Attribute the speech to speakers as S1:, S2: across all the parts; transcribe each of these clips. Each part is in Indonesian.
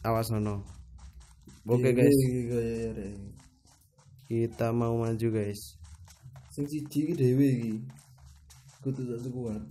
S1: Awas nono. Oke guys, kita mau maju guys.
S2: Sing siji iki dhewe iki. Kudu sak sekuat.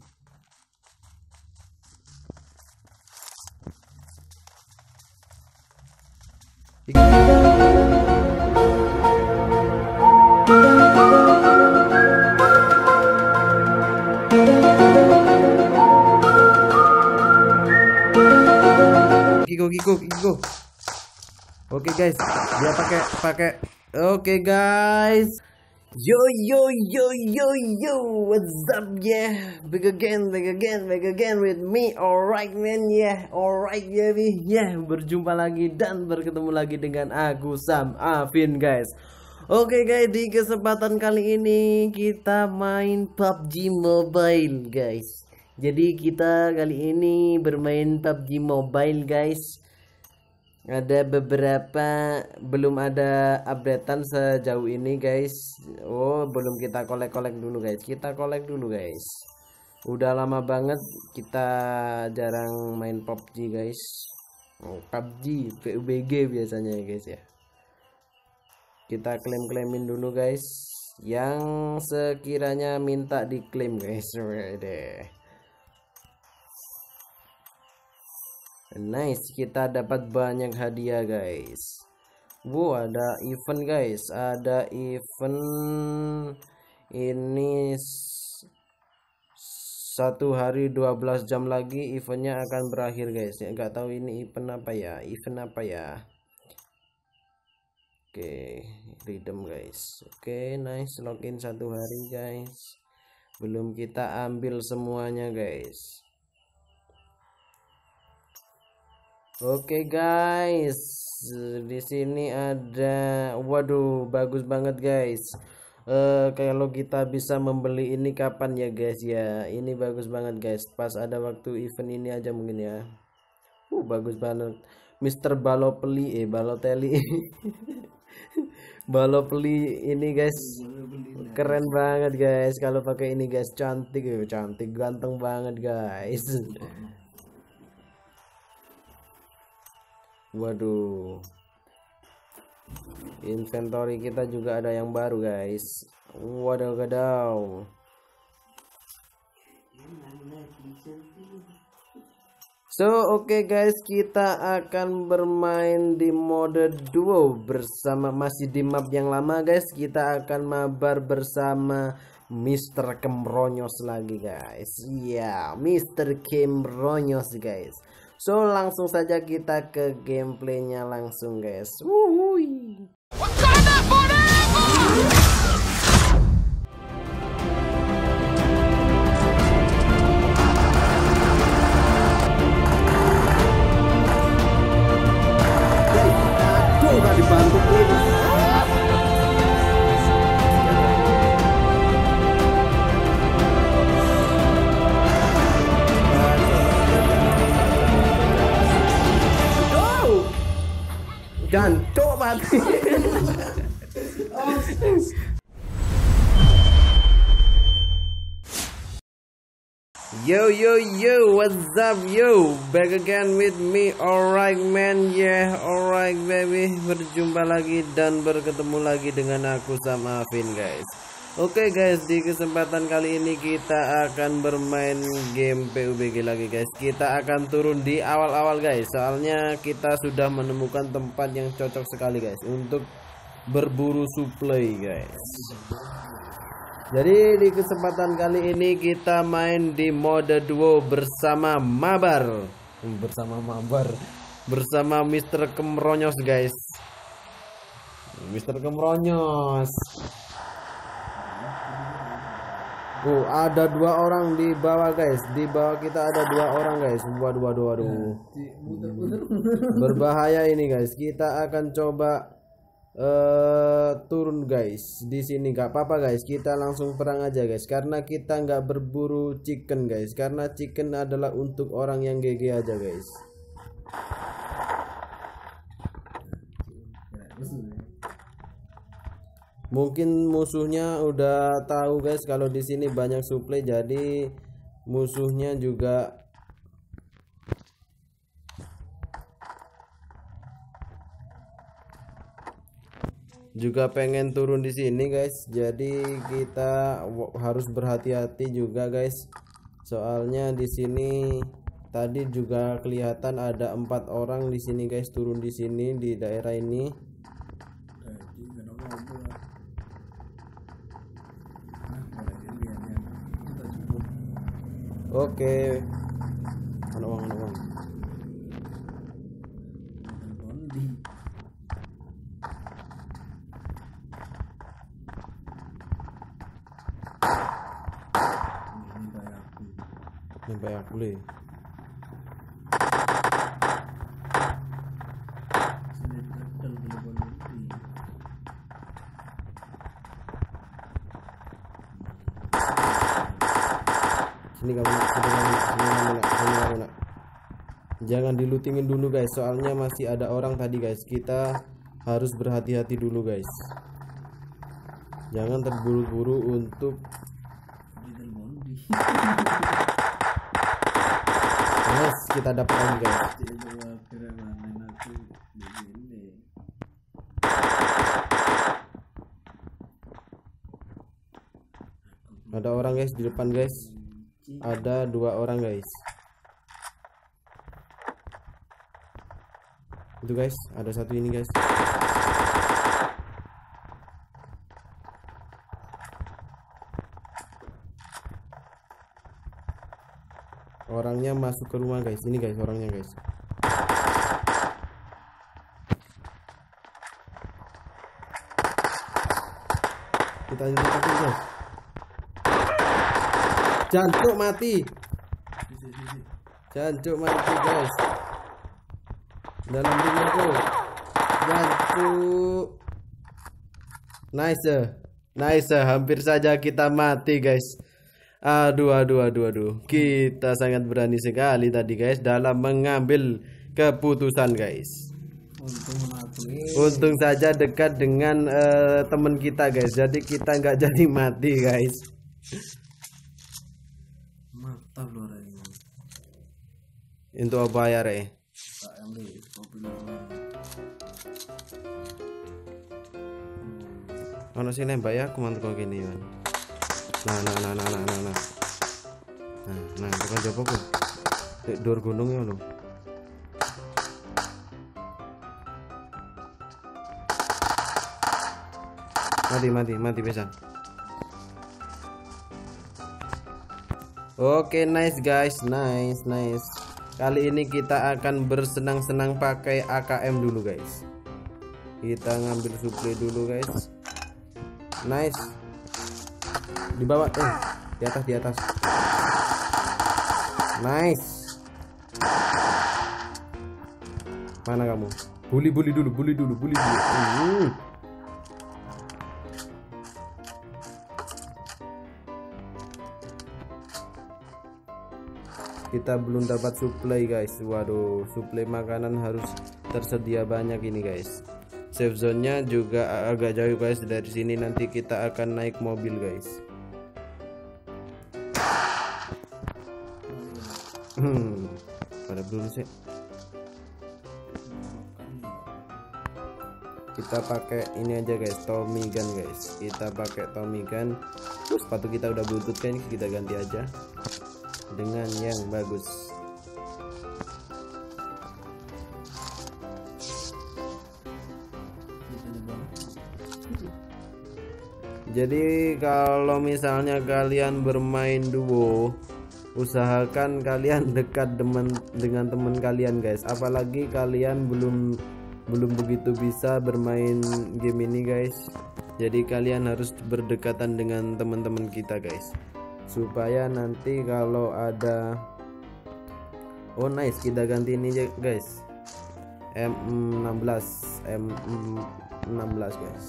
S1: Kiko. Oke guys, dia pakai. Oke guys. Yo, what's up yeah? Back again with me. Alright man, yeah. Alright yeah, berjumpa lagi dan berketemu lagi dengan aku Sam Afin guys. Oke guys, di kesempatan kali ini kita main PUBG Mobile guys. Jadi kita kali ini bermain PUBG Mobile guys. Ada beberapa, belum ada updatean sejauh ini guys. Oh, belum kita kolek dulu guys. Kita kolek dulu guys. Udah lama banget kita jarang main PUBG guys. PUBG, PUBG biasanya ya guys ya. Kita klaim-klaimin dulu guys. Yang sekiranya minta diklaim guys. Deh. Nice, kita dapat banyak hadiah guys. Wow, ada event guys. Ada event ini 1 hari 12 jam lagi eventnya akan berakhir guys. Ya nggak tahu ini event apa ya. Oke, redeem guys. Oke, nice, login 1 hari guys. Belum kita ambil semuanya guys. Oke guys, di sini ada, waduh, bagus banget guys. Kalau kita bisa membeli ini kapan ya guys ya? Ini bagus banget guys. Pas ada waktu event ini aja mungkin ya. Bagus banget, Mr. Balotelli, Balotelli ini guys, keren banget guys. Kalau pakai ini guys, cantik, ganteng banget guys. Waduh, inventory kita juga ada yang baru guys. Wadaw. So oke guys, kita akan bermain di mode duo bersama, masih di map yang lama guys. Kita akan mabar bersama Mr. Kemronyos lagi guys. Iya, Mr. Kemronyos guys. So langsung saja kita ke gameplaynya langsung guys. Wuhui. Aduh, gak dibantu ini. Dan coba Yo, what's up yo? Back again with me. Alright man, yeah, alright baby. Berjumpa lagi dan berketemu lagi dengan aku sama Afin guys. Oke guys, di kesempatan kali ini kita akan bermain game PUBG lagi guys. Kita akan turun di awal-awal guys. Soalnya kita sudah menemukan tempat yang cocok sekali guys untuk berburu supply guys. Jadi di kesempatan kali ini kita main di mode duo bersama bersama Mr. Kemronyos guys. Mr. Kemronyos. Ada 2 orang di bawah guys. Di bawah kita ada 2 orang guys. Waduh. Berbahaya ini guys. Kita akan coba turun guys. Di sini nggak apa-apa guys. Kita langsung perang aja guys. Karena kita nggak berburu chicken guys. Karena chicken adalah untuk orang yang GG aja guys. Mungkin musuhnya udah tahu guys kalau di sini banyak supply, jadi musuhnya juga juga pengen turun di sini guys. Jadi kita harus berhati-hati juga guys. Soalnya di sini tadi juga kelihatan ada 4 orang di sini guys, turun di sini di daerah ini. Oke. Mana uang, mana uang. Ini banyak beli. Sini kamu, sini. Jangan dilutingin dulu guys, soalnya masih ada orang tadi guys. Kita harus berhati-hati dulu guys. Jangan terburu-buru untuk Yes, kita dapat lagi guys. Ada orang guys di depan guys. Ada 2 orang guys. Itu guys, ada satu ini guys. Orangnya masuk ke rumah guys. Ini guys orangnya guys. Kita lanjut guys. Jancuk mati. Jancuk mati guys. Dalam rumah tuh. Jancuk. Nice. Hampir saja kita mati guys. Aduh. Kita sangat berani sekali tadi guys dalam mengambil keputusan guys. Untung saja dekat dengan teman kita guys. Jadi kita nggak jadi mati guys.
S2: Mantap loh ini.
S1: Itu apa ya re? Ono sih nembak ya, aku mantep kok gini ya. Nah, bukan coba ku. Dek dor gunung ya lo. Mati besan. Oke, nice guys, nice. Kali ini kita akan bersenang-senang pakai AKM dulu guys. Kita ngambil suplai dulu guys. Nice. Di bawah, di atas. Nice. Mana kamu? Bully dulu. Kita belum dapat suplai guys. Waduh, suplai makanan harus tersedia banyak ini guys. Safe zone-nya juga agak jauh guys. Dari sini nanti kita akan naik mobil guys. Pada belum sih. Kita pakai ini aja guys, Tommy gun guys. Kita pakai Tommy gun. Terus sepatu kita udah bluetooth kan, kita ganti aja dengan yang bagus. Jadi kalau misalnya kalian bermain duo, usahakan kalian dekat dengan teman kalian guys. Apalagi kalian belum begitu bisa bermain game ini guys. Jadi kalian harus berdekatan dengan teman-teman kita guys, supaya nanti kalau ada nice, kita ganti ini guys, M16 guys.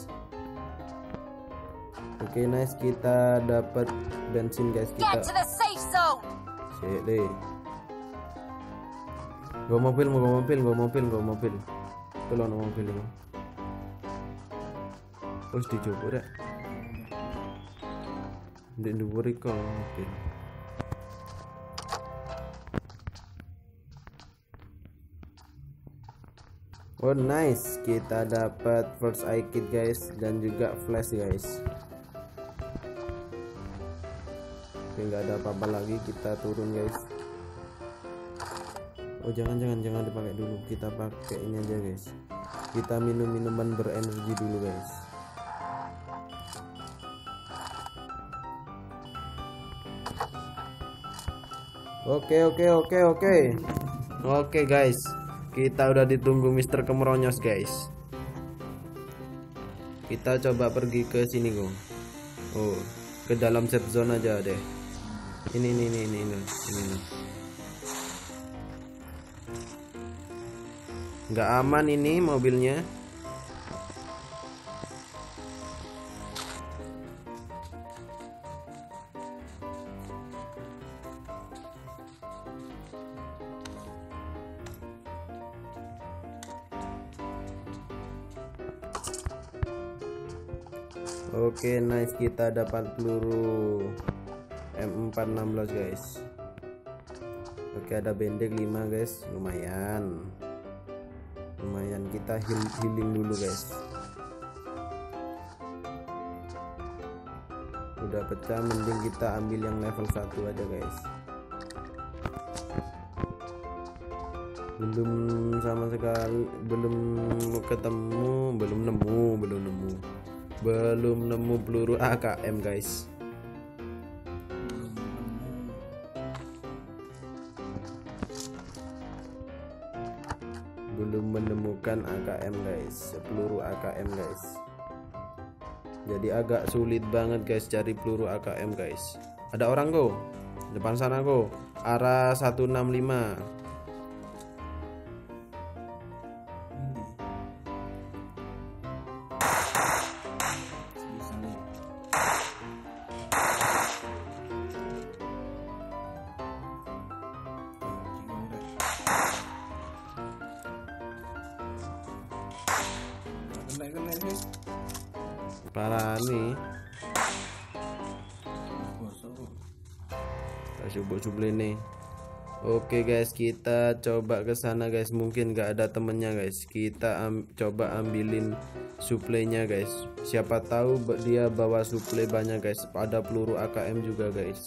S1: Oke, nice, kita dapat bensin guys. Kita sik deh. Go mobil. Tolong mobil ini. Terus dicoba rek. Ndek dhuwur iki mobil. Oh nice, kita dapat first aid kit guys, dan juga flash guys. Oke, nggak ada apa-apa lagi, kita turun guys. Oh jangan dipakai dulu, kita pakai ini aja guys. Kita minum minuman berenergi dulu guys. Oke guys, kita udah ditunggu Mister Kemeronyos guys. Kita coba pergi ke sini kok. Oh, ke dalam safe zone aja deh. Ini. Nggak aman ini mobilnya. Oke nice, kita dapat peluru M416 guys. Oke, ada bendek 5 guys, lumayan, kita healing dulu guys. Udah pecah, mending kita ambil yang level 1 aja guys. Belum sama sekali, belum nemu peluru AKM guys. Belum menemukan AKM guys, peluru AKM guys. Jadi agak sulit banget guys cari peluru AKM guys. Ada orang go depan sana go, arah 165. Parah nih. Coba nih. Oke guys, kita coba ke sana guys. Mungkin nggak ada temennya guys. Kita coba ambilin suplainya guys. Siapa tahu dia bawa suplai banyak guys. Ada peluru AKM juga guys.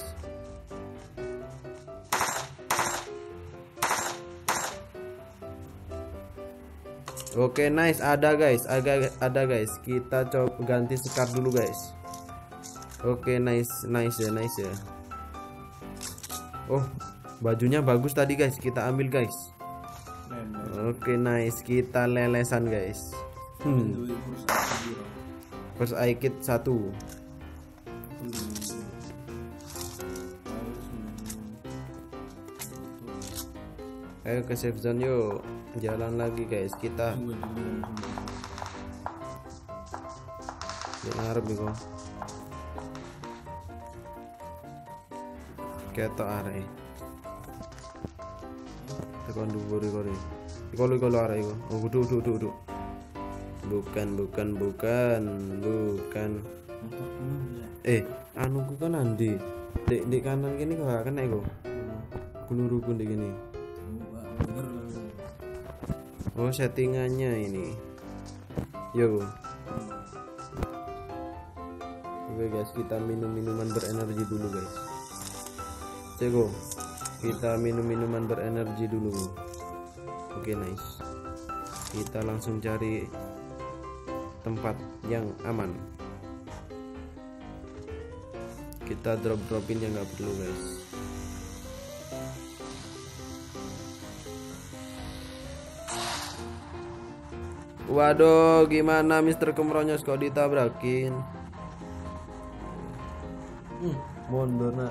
S1: Oke nice, ada guys. Kita coba ganti sekar dulu guys. Oke nice ya. Oh, bajunya bagus tadi guys, kita ambil guys. Oke nice, kita lelesan guys. First aid kit 1. Ayo ke safe zone yuk. Jalan lagi guys, kita ngarep nih kok. Ketok arek. Tekan dhuwur iki. Iku arek iku. Oh, duduk. Bukan. Anu ku kan andi. Dek kanan kene kok gak kena iku. Peluruku ndek kene. Oh, settingannya ini. Yo. Oke guys, kita minum minuman berenergi dulu guys. Ceko. Kita minum minuman berenergi dulu. Oke nice. Kita langsung cari tempat yang aman. Kita dropin yang nggak perlu guys. Waduh, gimana Mister Kemeronyos kok ditabrakin? Mundur nak.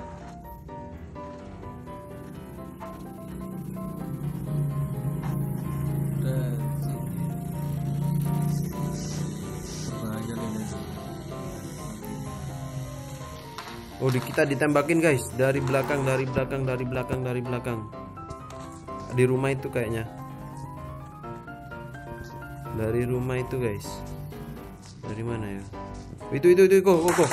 S1: Oh, kita ditembakin guys, dari belakang. Di rumah itu kayaknya. Dari rumah itu guys. Dari mana ya? Itu kok.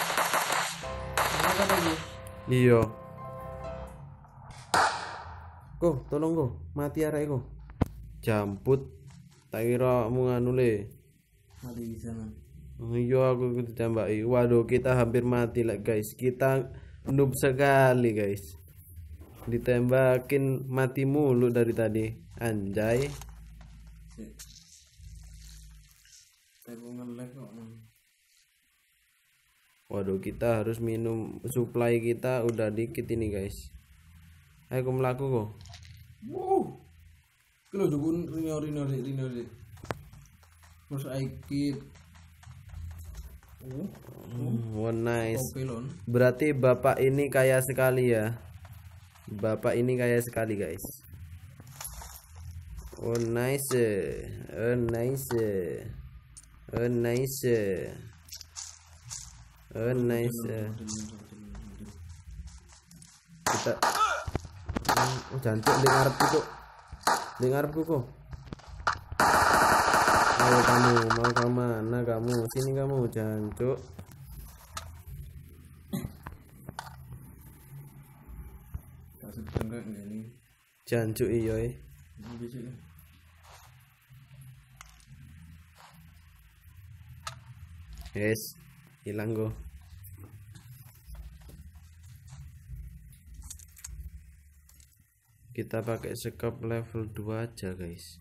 S1: Iya. Ko, tolong ko, mati arek ko. Jamput. Tak kira mu nganu le.
S2: Mati bisa man.
S1: Iya aku ditembaki. Waduh, kita hampir mati lah guys. Kita noob sekali guys. Ditembakin mati mulu dari tadi. Anjay.
S2: Saya mau nge-lag kok.
S1: Waduh, kita harus minum, supply kita udah dikit ini guys. Ayo aku melaku kok.
S2: Kalau dukun rino. Terus aikit.
S1: Oh, nice.
S2: Pelon.
S1: Berarti bapak ini kaya sekali ya. Bapak ini kaya sekali guys. Oh nice. Oh nice. Oh nice. Oh nice. Kita jancuk di ngarepku kok. Di ngarepku kok. Ayo kamu, mau kemana kamu? Sini kamu, jancuk.
S2: Tak sedang enggak nih.
S1: Jancuk iya.
S2: Ini bisa.
S1: Yes, hilang go. Kita pakai scope level 2 aja guys.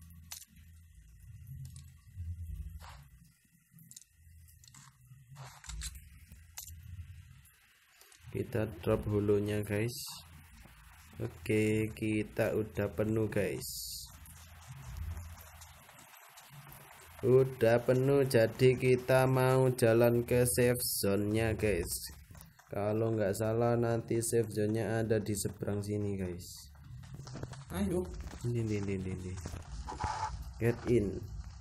S1: Kita drop hulunya guys. Oke, kita udah penuh guys. Udah penuh, jadi kita mau jalan ke safe zone-nya guys. Kalau nggak salah nanti safe zone-nya ada di seberang sini guys.
S2: Ayo.
S1: Ini. Get in.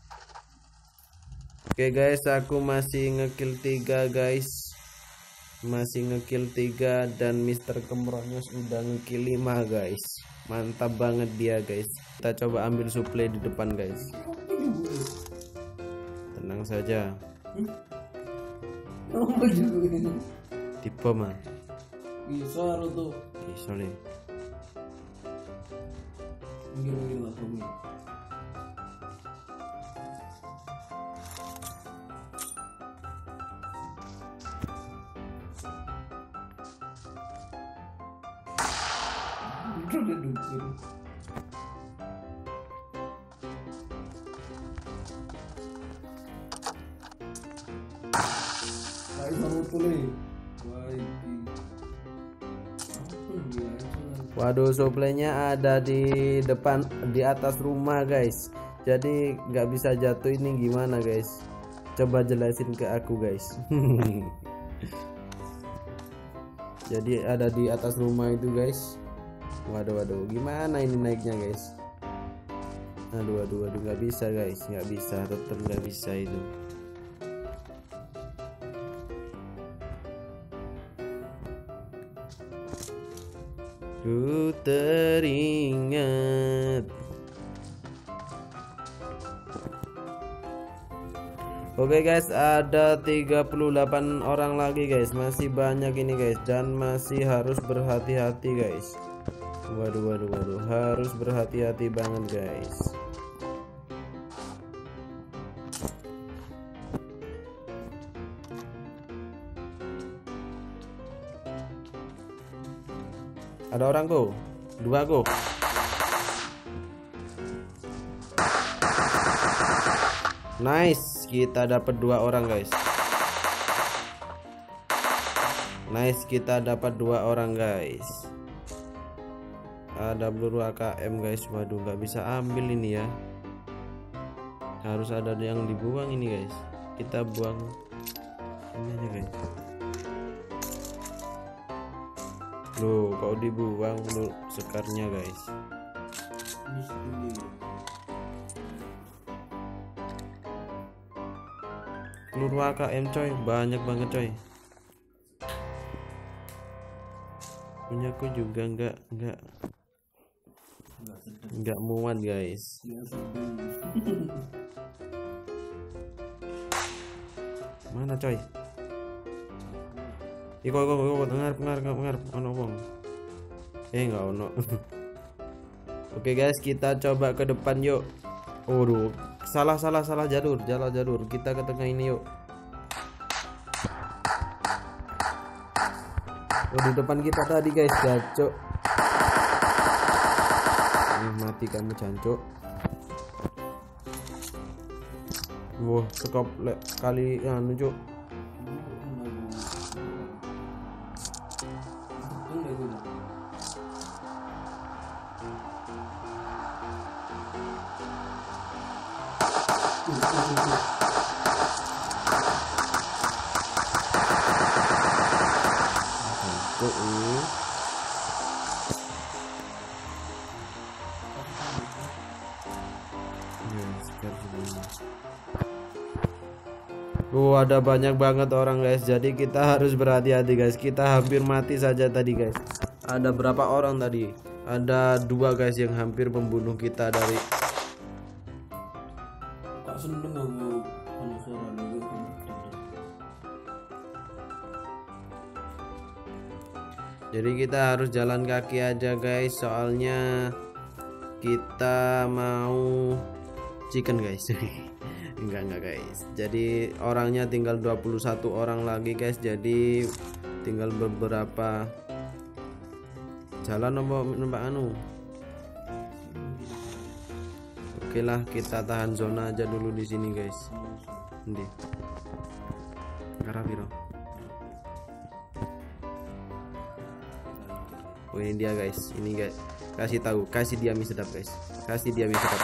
S1: Oke guys, aku masih ngekill 3 guys. Masih ngekill 3 dan Mr. Kemronyos udah ngekill 5 guys. Mantap banget dia guys. Kita coba ambil supply di depan guys. Tenang saja. Tipe mah.
S2: Bisa tuh.
S1: Bisa nih.
S2: Minggir lah bumi.
S1: Waduh, supply-nya ada di depan, di atas rumah guys. Jadi nggak bisa jatuh, ini gimana guys? Coba jelasin ke aku guys. Jadi ada di atas rumah itu guys. Waduh, gimana ini naiknya guys? Aduh, nggak bisa guys, nggak bisa, tetap nggak bisa itu. Ku teringat. Oke guys, ada 38 orang lagi guys. Masih banyak ini guys, dan masih harus berhati-hati guys. Waduh, harus berhati-hati banget guys. Ada orang go, 2 go. Nice, kita dapat 2 orang guys. Nice, kita dapat 2 orang guys. Ada peluru AKM guys. Waduh, nggak bisa ambil ini ya. Harus ada yang dibuang ini guys. Kita buang ini aja guys. Loh, kau dibuang lu sekarnya guys. Peluru AKM coy, banyak banget coy. Punyaku juga nggak muat guys. Mana coy? Iko ngarep ono wong. Enggak ono. Oke guys, kita coba ke depan yuk. Waduh, salah jalur. Kita ke tengah ini yuk. Oh, di depan kita tadi guys, jancuk. Mati kamu jancuk. Wah, sekop kali anu cuk. Ada banyak banget orang guys, jadi kita harus berhati-hati guys. Kita hampir mati saja tadi guys. Ada berapa orang tadi? Ada 2 guys yang hampir membunuh kita dari. Jadi kita harus jalan kaki aja guys, soalnya kita mau chicken guys. Enggak guys, jadi orangnya tinggal 21 orang lagi guys, jadi tinggal beberapa jalan nombak anu. Oke lah, kita tahan zona aja dulu di sini guys. Nanti Karapiro. Oh ini dia guys, ini guys, kasih dia mie sedap guys, kasih dia mie sedap.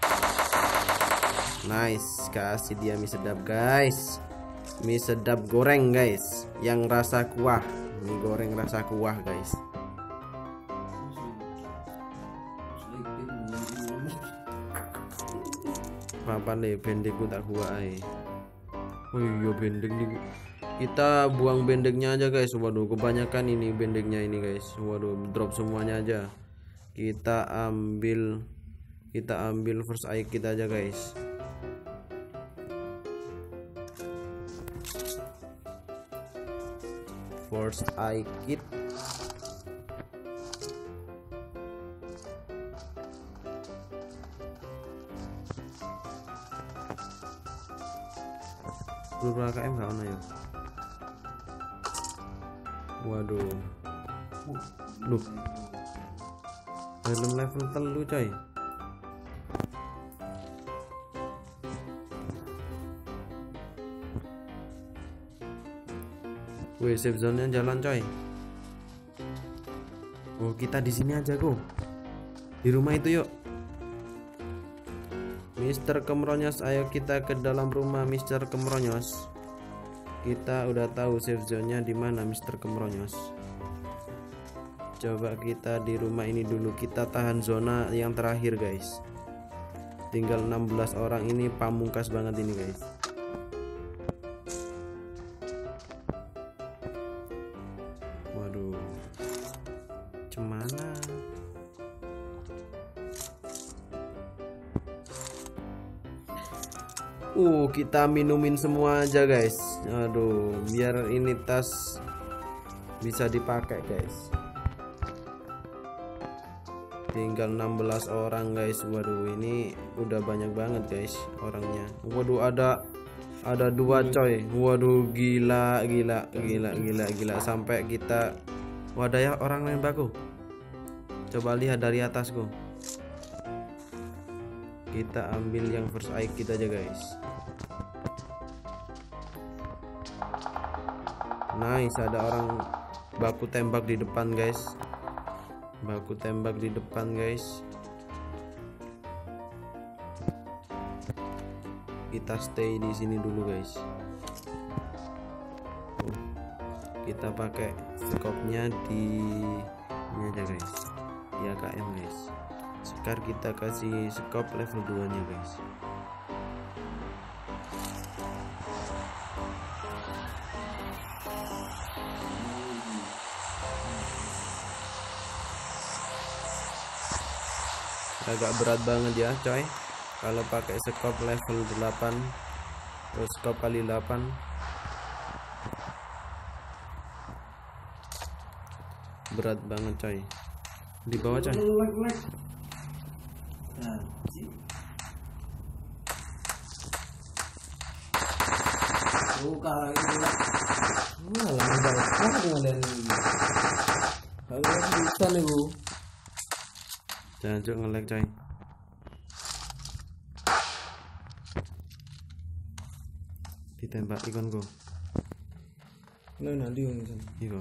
S1: Nice, kasih dia mie sedap guys. Mie sedap goreng guys, yang rasa kuah. Mie goreng rasa kuah guys. Papan deh, bendekku tak kuah ay. Oh iya bendek nih. Kita buang bendeknya aja guys. Waduh, kebanyakan ini bendeknya ini guys. Waduh, drop semuanya aja. Kita ambil first aid kita aja guys. First aid kit. Berapa KM gak ono ya? Waduh. Duh. Dalam level telu coy. Wih, safe zone-nya jalan coy. Oh, kita di sini aja kok. Di rumah itu yuk. Mister Kemronyos, ayo kita ke dalam rumah Mister Kemronyos. Kita udah tahu safe zone-nya di mana Mister Kemronyos. Coba kita di rumah ini dulu, kita tahan zona yang terakhir guys. Tinggal 16 orang ini, pamungkas banget ini guys. Waduh, cemana? Kita minumin semua aja guys. Aduh, biar ini tas bisa dipakai guys. Tinggal 16 orang guys. Waduh, ini udah banyak banget guys orangnya. Waduh, ada 2 coy. Waduh, gila. Sampai kita wadah ya orang lain baku. Coba lihat dari atasku. Kita ambil yang first aid kita aja guys. Nice, ada orang baku tembak di depan guys. Baku tembak di depan guys. Kita stay di sini dulu guys. Kita pakai skopnya di ini aja guys. Di AKM guys. Sekarang kita kasih skop level 2 nya guys. Agak berat banget ya coy kalau pakai skop level 8 atau skop kali 8. Berat banget coy. Di bawah coy.
S2: Anjing. Kalah itu lah.
S1: Malah balik dengan dari ini.
S2: Kalau bisa nih bu.
S1: Jangan cuk nge-lag coy. Ditembak ikon go.
S2: Nah nanti yang itu.
S1: Iko.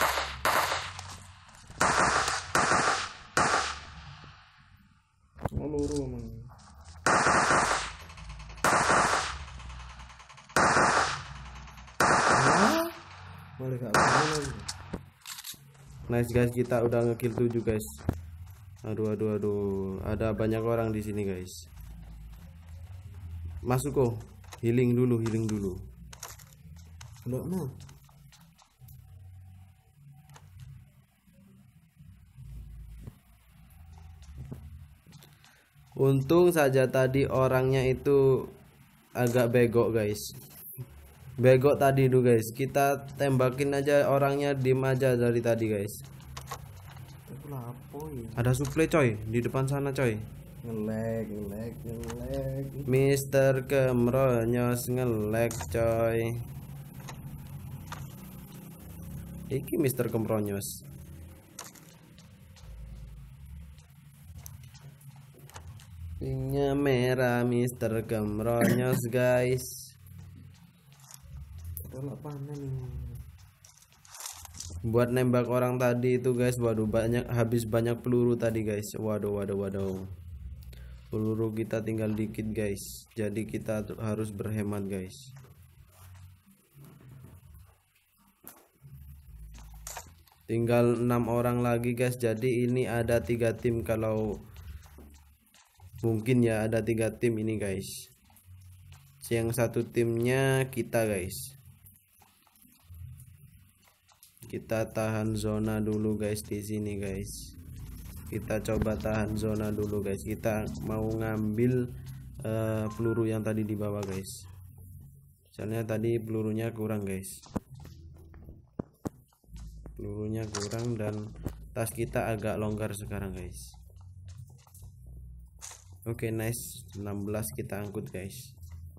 S2: Oh luru emang. Boleh gak lagi.
S1: Nice guys, kita udah ngekill 7 guys. Aduh. Ada banyak orang di sini guys. Masuk kok. Healing dulu.
S2: Enggak no.
S1: Untung saja tadi orangnya itu agak begok guys. Begok tadi tuh guys. Kita tembakin aja orangnya, diem aja dari tadi guys.
S2: Aku lapo ya.
S1: Ada supply coy di depan sana coy.
S2: Ngelag.
S1: Mister Kemronyos nge-lag coy. Iki Mister Kemronyos. Pinknya merah Mister Kemronyos guys.
S2: Tolak panen ini.
S1: Buat nembak orang tadi itu guys, waduh habis banyak peluru tadi guys. Waduh. Peluru kita tinggal dikit guys. Jadi kita harus berhemat guys. Tinggal 6 orang lagi guys. Jadi ini ada 3 tim, kalau mungkin ya ada 3 tim ini guys. Yang satu timnya kita guys. Kita tahan zona dulu guys di sini guys. Kita coba tahan zona dulu guys. Kita mau ngambil peluru yang tadi di bawah guys. Soalnya tadi pelurunya kurang guys. Pelurunya kurang dan tas kita agak longgar sekarang guys. Oke, nice. 16 kita angkut guys.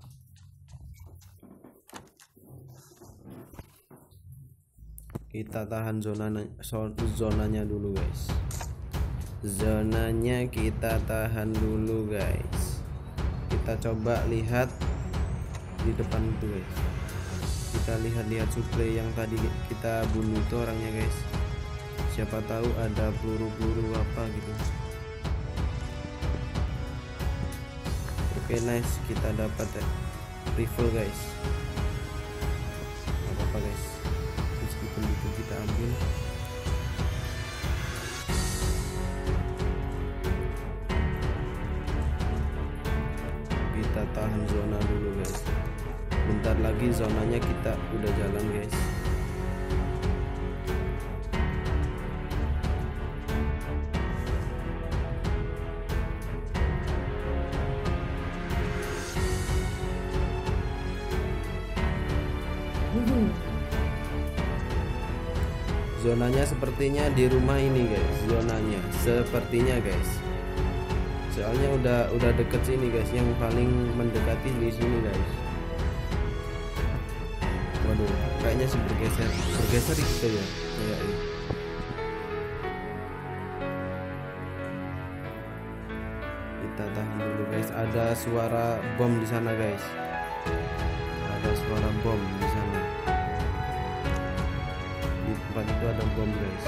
S1: Kita tahan zonanya dulu guys. Zonanya kita tahan dulu guys. Kita coba lihat di depan itu guys. Kita lihat supply yang tadi kita bunuh itu orangnya guys. Siapa tahu ada peluru-peluru apa gitu. Oke, nice. Kita dapat rifle guys. Gak apa-apa guys, meskipun itu kita ambil. Kita tahan zona dulu guys. Bentar lagi zonanya kita udah jalan guys. Zonanya sepertinya di rumah ini guys. Zonanya sepertinya guys. Soalnya udah deket sini guys. Yang paling mendekati di sini guys. Waduh, kayaknya sih bergeser gitu ya. Kayaknya. Kita tahan dulu guys. Ada suara bom di sana guys. Ada suara bom di sana. Di tempat itu ada bom guys.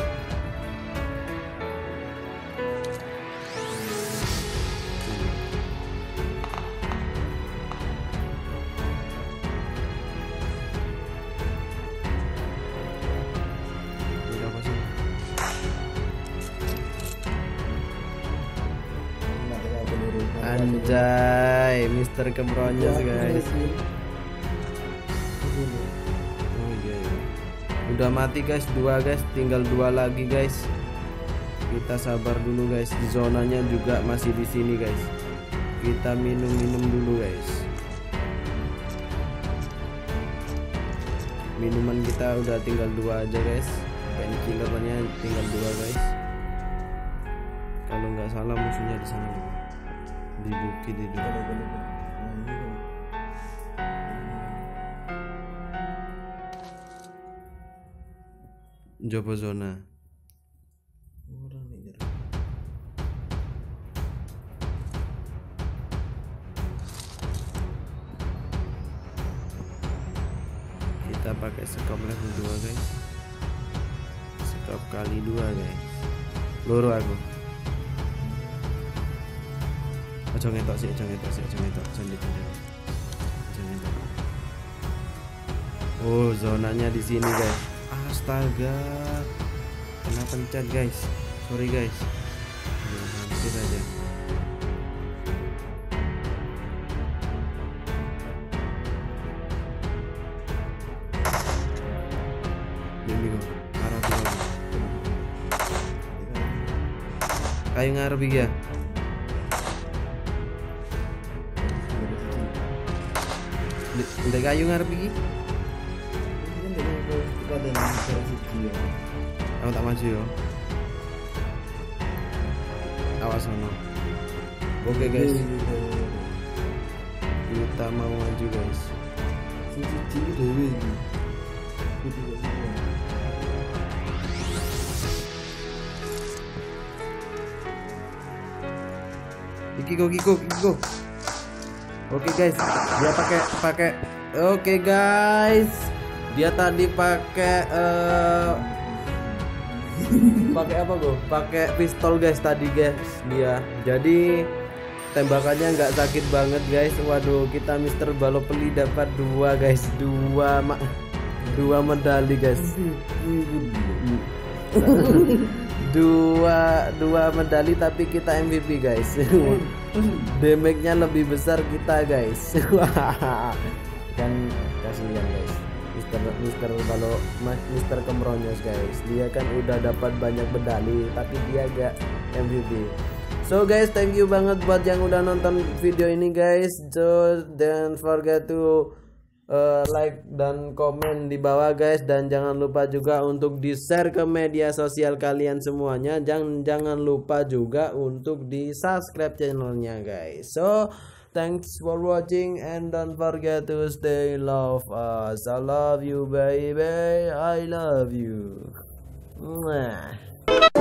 S1: Ini apa sih? Anjay, Mister Kemronyos guys. Oh iya. Udah mati guys, 2 guys, tinggal 2 lagi guys. Kita sabar dulu guys. Zonanya juga masih di sini guys. Kita minum dulu guys. Minuman kita udah tinggal 2 aja guys. Painkillernya tinggal 2 guys. Kalau nggak salah musuhnya di sana. Di bukit itu.
S2: Kalau nah, ini kok.
S1: Jopo zona.
S2: Orang nih jero.
S1: Kita pakai skop level 2 guys. Skop kali 2 guys. Loro aku. Aja ngetok sih, aja ngetok sih, aja ngetok. Jangan ngetok. Oh, zonanya di sini guys. Astaga. Kena pencet guys. Sorry guys. Hampir aja. Ini kok. Arah dua. Kayu ngarep iki ya. Ndek kayu ngarep iki.
S2: Ini kan dari kita dan negara siji ya.
S1: Aku tak maju yo. Awas sono. Oke guys, kita mau maju guys.
S2: Siji iki dhewe iki. Kudu kok semua.
S1: Kiko. Oke guys, dia pakai. Oke guys, dia tadi pakai pakai apa go? Pakai pistol guys tadi guys dia. Jadi tembakannya nggak sakit banget guys. Waduh, kita Mr. Balopeli dapat 2 guys, 2 medali guys. dua medali tapi kita MVP guys. Damage-nya lebih besar kita guys. Kan kasihan guys. Mister Kemronyos guys. Dia kan udah dapat banyak medali tapi dia gak MVP. So guys, thank you banget buat yang udah nonton video ini guys. So don't forget to like dan komen di bawah guys, dan jangan lupa juga untuk di share ke media sosial kalian semuanya. Jangan lupa juga untuk di subscribe channelnya guys. So thanks for watching and don't forget to stay love us. I love you baby, I love you. Mwah.